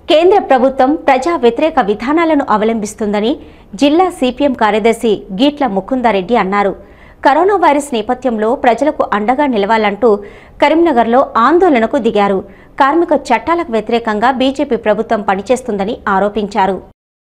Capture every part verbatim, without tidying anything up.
కేంద్ర ప్రభుత్వం ప్రజా వ్యతిరేక విధానాలను అవలంబిస్తుందని జిల్లా సిపిఎం కార్యదర్శి గీట్ల ముకుందరెడ్డి అన్నారు. కరోనా వైరస్ నేపథ్యంలో ప్రజలకు అండగా నిలవాలంటూ కరీంనగర్లో ఆందోళనకు దిగారు. కార్మిక చట్టాలకు వ్యతిరేకంగా బీజేపీ ప్రభుత్వం పనిచేస్తుందని ఆరోపించారు.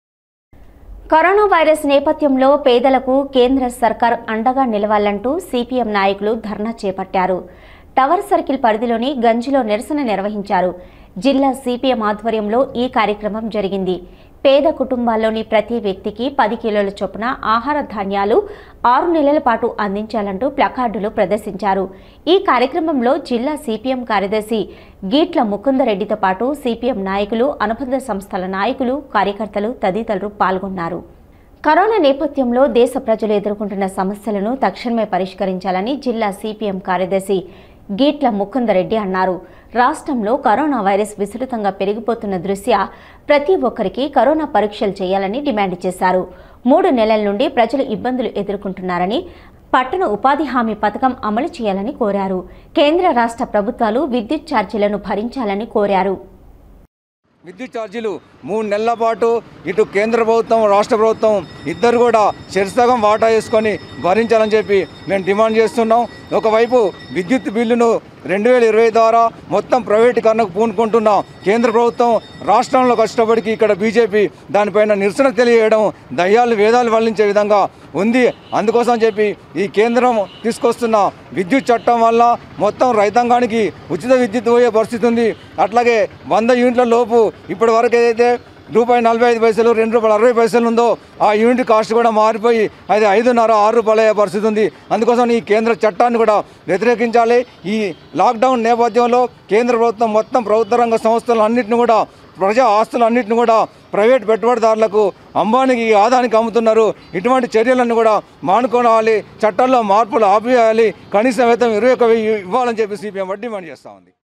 కరోనా వైరస్ నేపథ్యంలో పేదలకు కేంద్ర సర్కార్ అండగా నిలవాలంటూ సిపిఎం నాయకులు ధర్నా చేపట్టారు. టవర్ సర్కిల్ పరిధిలోని గంజిలో నిరసన నిర్వహించారు. జిల్లా సిపిఎం ఆధ్వర్యంలో ఈ కార్యక్రమం జరిగింది. పేద కుటుంబాల్లోని ప్రతి వ్యక్తికి పది కిలోల చొప్పున ఆహార ధాన్యాలు ఆరు నెలల పాటు అందించాలంటూ ప్లకార్డులు ప్రదర్శించారు. ఈ కార్యక్రమంలో జిల్లా సిపిఎం కార్యదర్శి గీట్ల ముకుందరెడ్డితో పాటు సిపిఎం నాయకులు, అనుబంధ సంస్థల నాయకులు, కార్యకర్తలు తదితరులు పాల్గొన్నారు. కరోనా నేపథ్యంలో దేశ ప్రజలు ఎదుర్కొంటున్న సమస్యలను తక్షణమే పరిష్కరించాలని జిల్లా సిపిఎం కార్యదర్శి గీట్ల ముకుందరెడ్డి అన్నారు. రాష్ట్రంలో కరోనా వైరస్ విస్తృతంగా పెరిగిపోతున్న దృష్ట్యా ప్రతి ఒక్కరికి కరోనా పరీక్షలు చేయాలని డిమాండ్ చేశారు. మూడు నెలల నుండి ప్రజలు ఇబ్బందులు ఎదుర్కొంటున్నారని, పట్టణ ఉపాధి హామీ పథకం అమలు చేయాలని కోరారు. కేంద్ర రాష్ట్ర ప్రభుత్వాలు విద్యుత్ ఛార్జీలను భరించాలని కోరారు. విద్యుత్ ఛార్జీలు మూడు నెలల పాటు ఇటు కేంద్ర ప్రభుత్వం, రాష్ట్ర ప్రభుత్వం ఇద్దరు కూడా శరిసగం వాటా వేసుకొని భరించాలని చెప్పి మేము డిమాండ్ చేస్తున్నాం. ఒకవైపు విద్యుత్ బిల్లును రెండు వేల ఇరవై ద్వారా మొత్తం ప్రైవేటీకరణకు పూనుకుంటున్న కేంద్ర ప్రభుత్వం రాష్ట్రంలో కష్టపడికి ఇక్కడ బీజేపీ దానిపైన నిరసన తెలియజేయడం దయ్యాలు వేదాలు వల్లించే విధంగా ఉంది. అందుకోసం చెప్పి ఈ కేంద్రం తీసుకొస్తున్న విద్యుత్ చట్టం వల్ల మొత్తం రైతాంగానికి ఉచిత విద్యుత్ పోయే పరిస్థితి ఉంది. అట్లాగే వంద యూనిట్ల లోపు ఇప్పటి వరకు ఏదైతే రూపాయి నలభై ఐదు పైసలు రెండు రూపాయలు అరవై పైసలు ఉందో ఆ యూనిట్ కాస్ట్ కూడా మారిపోయి అది ఐదున్నర ఆరు రూపాయలు అయ్యే పరిస్థితి ఉంది. అందుకోసం ఈ కేంద్ర చట్టాన్ని కూడా వ్యతిరేకించాలి. ఈ లాక్డౌన్ నేపథ్యంలో కేంద్ర ప్రభుత్వం మొత్తం ప్రభుత్వ రంగ సంస్థలన్నింటినీ కూడా, ప్రజా ఆస్తులన్నింటినీ కూడా ప్రైవేట్ పెట్టుబడిదారులకు, అంబానీకి, ఆదానికి అమ్ముతున్నారు. ఇటువంటి చర్యలను కూడా మానుకోవాలి. చట్టాల్లో మార్పులు ఆపివేయాలి. కనీస వేతనం ఇరవై ఒక వెయ్యి ఇవ్వాలని చెప్పి సిపిఎం డిమాండ్ చేస్తూ ఉంది.